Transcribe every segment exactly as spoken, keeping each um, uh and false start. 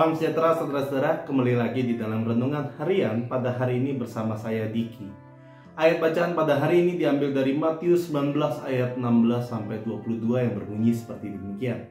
Salam sejahtera saudara-saudara, kembali lagi di dalam renungan harian pada hari ini bersama saya Diki. Ayat bacaan pada hari ini diambil dari Matius sembilan belas ayat enam belas sampai dua puluh dua yang berbunyi seperti demikian.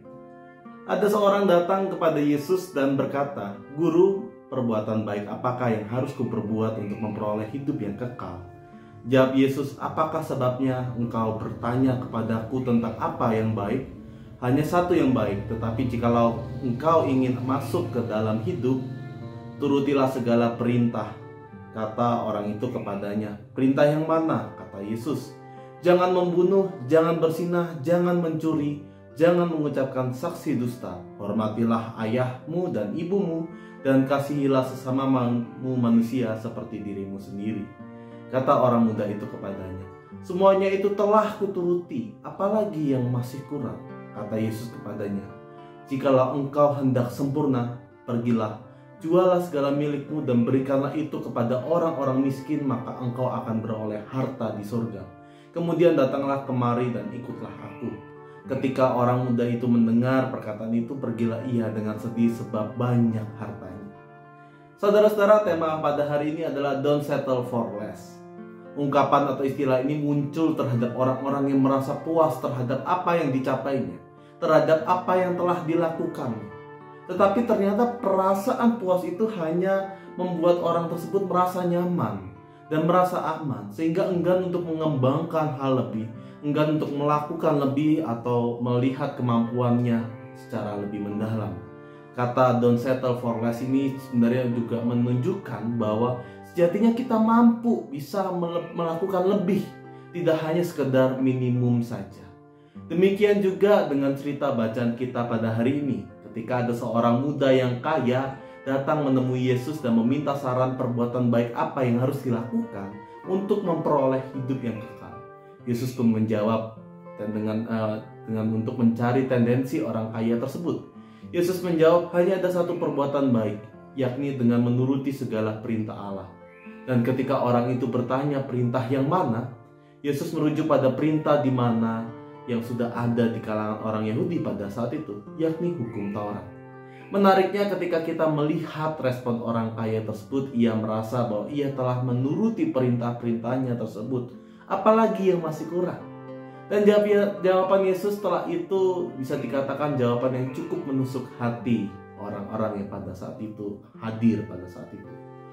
Ada seorang datang kepada Yesus dan berkata, "Guru, perbuatan baik apakah yang harus kuperbuat untuk memperoleh hidup yang kekal?" Jawab Yesus, "Apakah sebabnya engkau bertanya kepadaku tentang apa yang baik? Hanya satu yang baik, tetapi jikalau engkau ingin masuk ke dalam hidup, turutilah segala perintah." Kata orang itu kepadanya, "Perintah yang mana?" Kata Yesus, "Jangan membunuh, jangan berzinah, jangan mencuri, jangan mengucapkan saksi dusta, hormatilah ayahmu dan ibumu, dan kasihilah sesamamu manusia seperti dirimu sendiri." Kata orang muda itu kepadanya, "Semuanya itu telah kuturuti, apalagi yang masih kurang?" Kata Yesus kepadanya, "Jikalau engkau hendak sempurna, pergilah, jualah segala milikmu dan berikanlah itu kepada orang-orang miskin, maka engkau akan beroleh harta di surga. Kemudian datanglah kemari dan ikutlah aku." Ketika orang muda itu mendengar perkataan itu, pergilah ia dengan sedih sebab banyak hartanya. Saudara-saudara, tema pada hari ini adalah don't settle for less. Ungkapan atau istilah ini muncul terhadap orang-orang yang merasa puas terhadap apa yang dicapainya, terhadap apa yang telah dilakukan. Tetapi ternyata perasaan puas itu hanya membuat orang tersebut merasa nyaman dan merasa aman, sehingga enggan untuk mengembangkan hal lebih, enggan untuk melakukan lebih atau melihat kemampuannya secara lebih mendalam. Kata don't settle for less ini sebenarnya juga menunjukkan bahwa sejatinya kita mampu bisa melakukan lebih, tidak hanya sekedar minimum saja. Demikian juga dengan cerita bacaan kita pada hari ini, ketika ada seorang muda yang kaya datang menemui Yesus dan meminta saran perbuatan baik apa yang harus dilakukan untuk memperoleh hidup yang kekal. Yesus pun menjawab dan dengan uh, dengan untuk mencari tendensi orang kaya tersebut. Yesus menjawab, hanya ada satu perbuatan baik, yakni dengan menuruti segala perintah Allah. Dan ketika orang itu bertanya perintah yang mana, Yesus merujuk pada perintah di mana yang sudah ada di kalangan orang Yahudi pada saat itu, yakni hukum Taurat. Menariknya ketika kita melihat respon orang kaya tersebut, ia merasa bahwa ia telah menuruti perintah-perintahnya tersebut, apalagi yang masih kurang. Dan jawaban Yesus setelah itu bisa dikatakan jawaban yang cukup menusuk hati orang-orang yang pada saat itu hadir pada saat itu.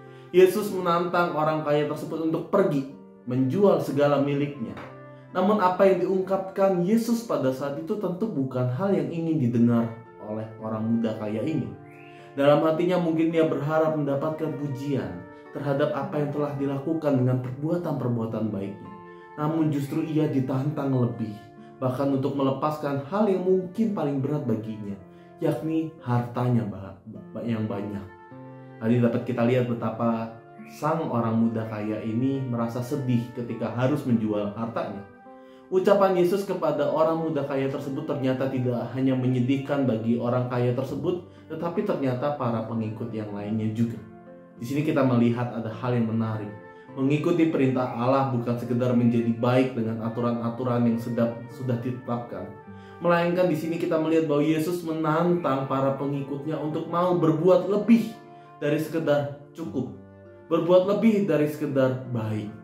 Yesus menantang orang kaya tersebut untuk pergi, menjual segala miliknya. Namun apa yang diungkapkan Yesus pada saat itu tentu bukan hal yang ingin didengar oleh orang muda kaya ini. Dalam hatinya mungkin dia berharap mendapatkan pujian terhadap apa yang telah dilakukan dengan perbuatan-perbuatan baiknya. Namun justru ia ditantang lebih, bahkan untuk melepaskan hal yang mungkin paling berat baginya, yakni hartanya yang banyak. Tadi dapat kita lihat betapa sang orang muda kaya ini merasa sedih ketika harus menjual hartanya. Ucapan Yesus kepada orang muda kaya tersebut ternyata tidak hanya menyedihkan bagi orang kaya tersebut, tetapi ternyata para pengikut yang lainnya juga. Di sini kita melihat ada hal yang menarik. Mengikuti perintah Allah bukan sekedar menjadi baik dengan aturan-aturan yang sudah sudah ditetapkan, melainkan di sini kita melihat bahwa Yesus menantang para pengikutnya untuk mau berbuat lebih dari sekedar cukup, berbuat lebih dari sekedar baik,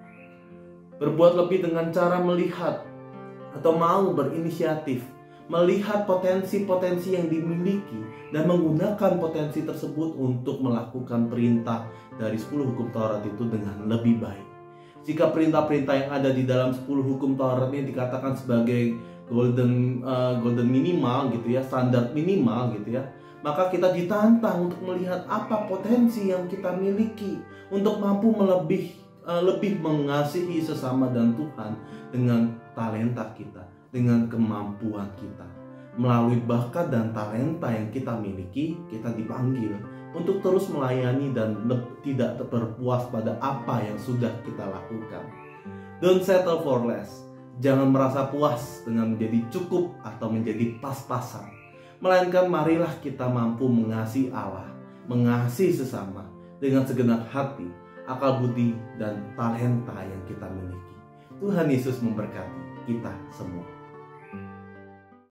berbuat lebih dengan cara melihat atau mau berinisiatif, melihat potensi-potensi yang dimiliki dan menggunakan potensi tersebut untuk melakukan perintah dari sepuluh hukum Taurat itu dengan lebih baik. Jika perintah-perintah yang ada di dalam sepuluh hukum Taurat ini dikatakan sebagai golden uh, golden minimal gitu ya, standar minimal gitu ya, maka kita ditantang untuk melihat apa potensi yang kita miliki untuk mampu melebih uh, lebih mengasihi sesama dan Tuhan dengan talenta kita, dengan kemampuan kita. Melalui bakat dan talenta yang kita miliki, kita dipanggil untuk terus melayani dan tidak berpuas pada apa yang sudah kita lakukan. Don't settle for less. Jangan merasa puas dengan menjadi cukup atau menjadi pas-pasan. Melainkan marilah kita mampu mengasihi Allah, mengasihi sesama dengan segenap hati, akal budi, dan talenta yang kita miliki. Tuhan Yesus memberkati kita semua.